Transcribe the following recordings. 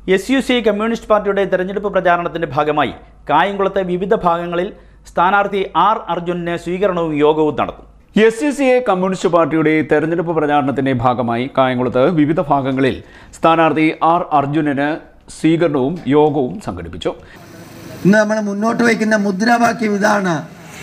SUCI communist പാർട്ടിയുടെ തെരഞ്ഞെടുപ്പ് പ്രചാരണത്തിന്റെ ഭാഗമായി കായംകുളത്തെ വിവിധ ഭാഗങ്ങളിൽ സ്ഥാനാർത്ഥി ആർ അർജുനന് സ്വീകരണവും യോഗവും നടന്നു. SUCI കമ്മ്യൂണിസ്റ്റ് പാർട്ടിയുടെ തെരഞ്ഞെടുപ്പ് പ്രചാരണത്തിന്റെ ഭാഗമായി കായംകുളത്ത് വിവിധ ഭാഗങ്ങളിൽ സ്ഥാനാർത്ഥി ആർ അർജുനന് സ്വീകരണവും യോഗവും സംഘടിപ്പിച്ചു. ഇന്ന് നമ്മൾ മുന്നോട്ട് വയ്ക്കുന്ന മുദ്രാവാക്യം ഇതാണ്: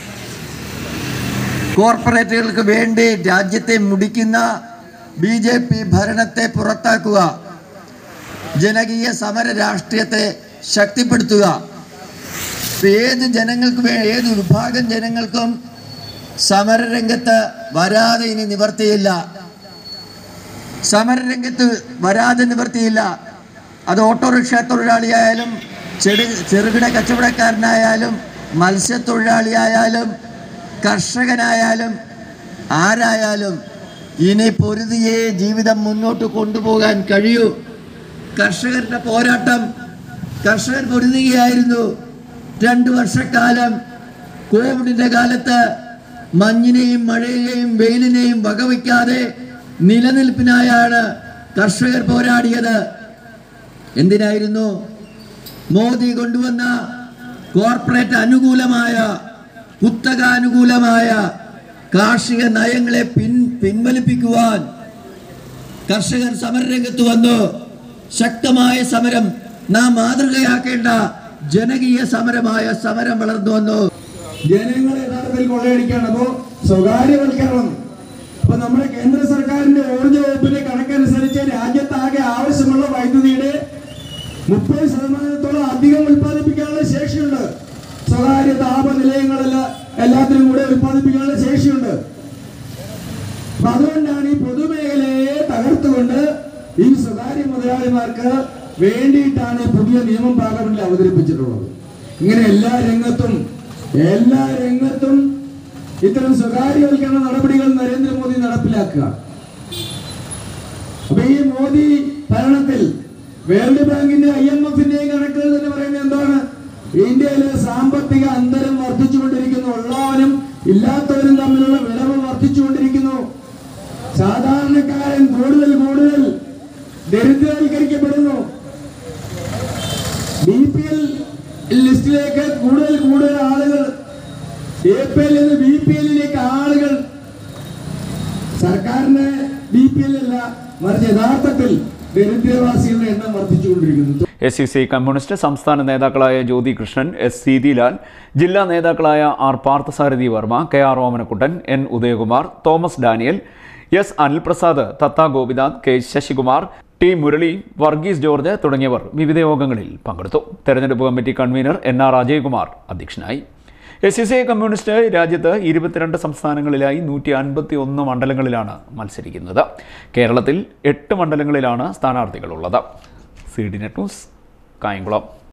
കോർപ്പറേറ്റുകൾക്ക് വേണ്ടി രാജ്യത്തെ മുടിക്കുന്ന BJP ഭരണത്തെ പുറത്താക്കുക, ജനകീയ സമര രാഷ്ട്രീയത്തെ ശക്തിപ്പെടുത്തുക. ഏത് വിഭാഗം ജനങ്ങൾക്കും സമരരംഗത്ത് വരാതെ ഇനി നിവർത്തിയില്ല. സമരരംഗത്ത് വരാതെ നിവർത്തിയില്ല. അത് ഓട്ടോറിക്ഷ തൊഴിലാളിയായാലും ചെറുകിട കച്ചവടക്കാരനായാലും മത്സ്യത്തൊഴിലാളിയായാലും കർഷകനായാലും ആരായാലും ഇനി പൊരുതിയെ ജീവിതം മുന്നോട്ട് കൊണ്ടുപോകാൻ കഴിയൂ. കർഷകരുടെ പോരാട്ടം, കർഷകർ പൊരുതുകയായിരുന്നു 2 വർഷക്കാലം. കോവിഡിന്റെ കാലത്ത് മഞ്ഞിനെയും മഴയെയും വെയിലിനെയും വകവയ്ക്കാതെ നിലനിൽപ്പിനായാണ് കർഷകർ പോരാടിയത്. എന്തിനായിരുന്നു? മോദി കൊണ്ടുവന്ന കോർപ്പറേറ്റ് അനുകൂലമായ, കുത്തക അനുകൂലമായ കാർഷിക നയങ്ങളെ പിൻവലിപ്പിക്കുവാൻ കർഷകർ സമരരംഗത്ത് വന്നു. ശക്തമായ സമരം, നാം മാതൃകയാക്കേണ്ട ജനകീയ സമരം വളർന്നു വന്നു. ജനങ്ങളെ യഥാർത്ഥത്തിൽ കൊള്ളയടിക്കുകയാണ്. അപ്പോൾ സ്വകാര്യവൽക്കരണം. അപ്പൊ നമ്മുടെ കേന്ദ്ര സർക്കാരിന്റെ ഊർജ്ജ വകുപ്പിന്റെ കണക്കനുസരിച്ച് രാജ്യത്താകെ ആവശ്യമുള്ള വൈദ്യുതിയുടെ 30% അധികം ഉൽപ്പാദിപ്പിക്കാനുള്ള ശേഷിയുണ്ട്. സ്വകാര്യ താപനിലയങ്ങളെല്ലാം എല്ലാത്തിനും കൂടെ ഉൽപ്പാദിപ്പിക്കാനുള്ള ശേഷിയുണ്ട്. അപ്പൊ അതുകൊണ്ടാണ് ഈ പൊതുമേഖലയെ തകർത്തുകൊണ്ട് ഈ സ്വകാര്യ മുതലാളിമാർക്ക് വേണ്ടിയിട്ടാണ് പുതിയ നിയമം പാർലമെന്റിൽ അവതരിപ്പിച്ചിട്ടുള്ളത്. ഇങ്ങനെ എല്ലാ രംഗത്തും ഇത്തരം സ്വകാര്യവൽക്കരണ നടപടികൾ നരേന്ദ്രമോദി നടപ്പിലാക്കുക. അപ്പൊ ഈ മോദി ഭരണത്തിൽ വേൾഡ് ബാങ്കിന്റെ IMF-ന്റെയും കണക്കുകൾ തന്നെ പറയുന്നത് എന്താണ്? ഇന്ത്യയിലെ സാമ്പത്തിക അന്തരം വർദ്ധിച്ചുകൊണ്ടിരിക്കുന്നു. ഉള്ളവനും ഇല്ലാത്തവരും തമ്മിലുള്ള വിടവ് വർദ്ധിച്ചുകൊണ്ടിരിക്കുന്നു. സാധാരണക്കാരൻ കൂടുതൽ ദരിദ്രവൽക്കരിക്കപ്പെടുന്നു. BPL ലിസ്റ്റിലേക്ക് കൂടുതൽ ആളുകൾ, APL നിന്ന് BPL-ലേക്ക് ആളുകൾ. സർക്കാരിന്റെ BPL അല്ല, മറിച്ച് യഥാർത്ഥത്തിൽ ദരിദ്രവാസികളുടെ എണ്ണം വർദ്ധിച്ചുകൊണ്ടിരിക്കുന്നു. SUCI കമ്മ്യൂണിസ്റ്റ് സംസ്ഥാന നേതാക്കളായ ജ്യോതി കൃഷ്ണൻ, S. സീതിലാൽ, ജില്ലാ നേതാക്കളായ R. Parthasarathy Varma, KR Omanakuttan, N. Udayakumar, Thomas Daniel, S. Anilprasad, Thatha Gopinath, K. Sasikumar, T. Murali, Varghese George തുടങ്ങിയവർ വിവിധ യോഗങ്ങളിൽ പങ്കെടുത്തു. തെരഞ്ഞെടുപ്പ് കമ്മിറ്റി കൺവീനർ NR അജയ്കുമാർ അധ്യക്ഷനായി. SUCI കമ്മ്യൂണിസ്റ്റ് രാജ്യത്ത് 22 സംസ്ഥാനങ്ങളിലായി 151 മണ്ഡലങ്ങളിലാണ് മത്സരിക്കുന്നത്. കേരളത്തിൽ 8 മണ്ഡലങ്ങളിലാണ് സ്ഥാനാർത്ഥികളുള്ളത്. CD net news, Kayamkulam.